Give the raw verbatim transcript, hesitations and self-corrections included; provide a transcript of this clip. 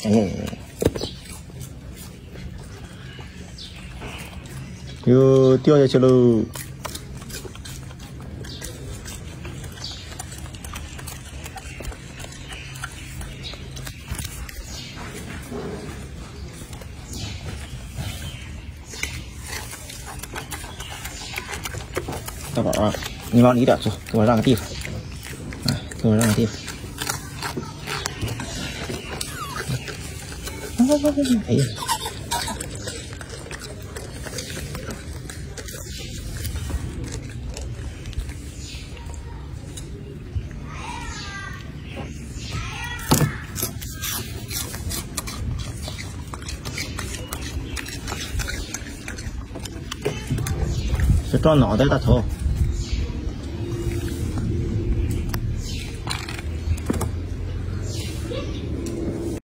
哎呀呀呀！又掉下去喽！大宝啊，你往里点坐，给我让个地方。哎，给我让个地方。哎呀！是撞脑袋的头。